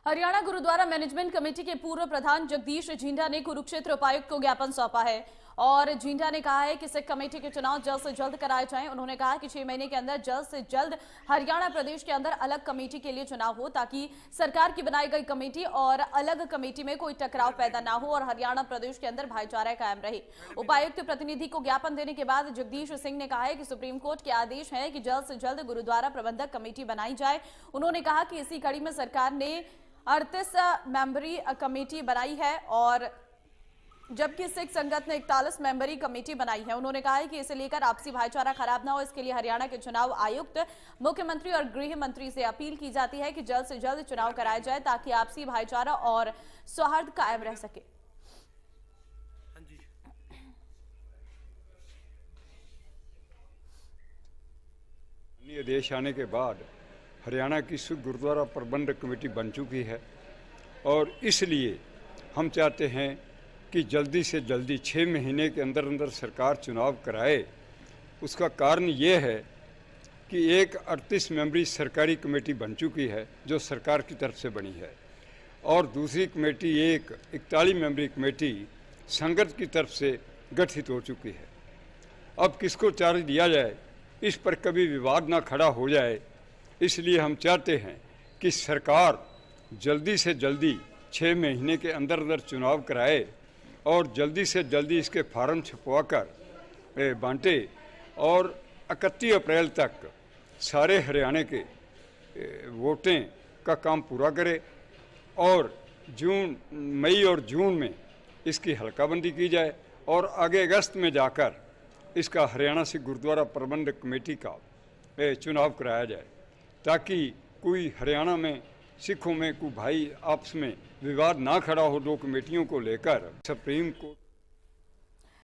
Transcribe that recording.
Haryana gurdwara management committee के पूर्व प्रधान जगदीश झींडा ने कुरुक्षेत्र उपायुक्त को ज्ञापन सौंपा है और झींडा ने कहा है कि सिख कमेटी के चुनाव जल्द से जल्द कराए जाएं। उन्होंने कहा कि 6 महीने के अंदर जल्द से जल्द हरियाणा प्रदेश के अंदर अलग कमेटी के लिए चुनाव हो, ताकि सरकार की बनाई गई कमेटी और अलग कमेटी में कोई टकराव पैदा ना हो और हरियाणा प्रदेश के अंदर भाईचारा कायम रहे। उपायुक्त प्रतिनिधि को ज्ञापन देने के बाद जगदीश सिंह ने कहा है कि सुप्रीम कोर्ट के आदेश है कि जल्द से जल्द गुरुद्वारा प्रबंधक कमेटी बनाई जाए। उन्होंने कहा कि इसी कड़ी में सरकार ने 38 मेंबरी कमेटी बनाई है और जबकि सिख संगत ने 41 मेंबरी कमेटी बनाई है। उन्होंने कहा है कि इसे लेकर आपसी भाईचारा खराब ना हो, इसके लिए हरियाणा के चुनाव आयुक्त, मुख्यमंत्री और गृह मंत्री से अपील की जाती है कि जल्द से जल्द चुनाव कराया जाए ताकि आपसी भाईचारा और सौहार्द कायम रह सके। आदेश आने के बाद हरियाणा की सिख गुरुद्वारा प्रबंधक कमेटी बन चुकी है और इसलिए हम चाहते हैं कि जल्दी से जल्दी 6 महीने के अंदर अंदर सरकार चुनाव कराए। उसका कारण ये है कि एक 38 मेंबरी सरकारी कमेटी बन चुकी है जो सरकार की तरफ से बनी है और दूसरी कमेटी एक 41 मेंबरी कमेटी संगत की तरफ से गठित हो चुकी है। अब किसको चार्ज दिया जाए, इस पर कभी विवाद ना खड़ा हो जाए, इसलिए हम चाहते हैं कि सरकार जल्दी से जल्दी 6 महीने के अंदर अंदर चुनाव कराए और जल्दी से जल्दी इसके फार्म छपवाकर बांटे और 31 अप्रैल तक सारे हरियाणा के वोटें का काम पूरा करे और मई और जून में इसकी हल्काबंदी की जाए और आगे अगस्त में जाकर इसका हरियाणा सिख गुरुद्वारा प्रबंधक कमेटी का चुनाव कराया जाए, ताकि कोई हरियाणा में सिखों में कोई भाई आपस में विवाद ना खड़ा हो दो कमेटियों को लेकर। Supreme court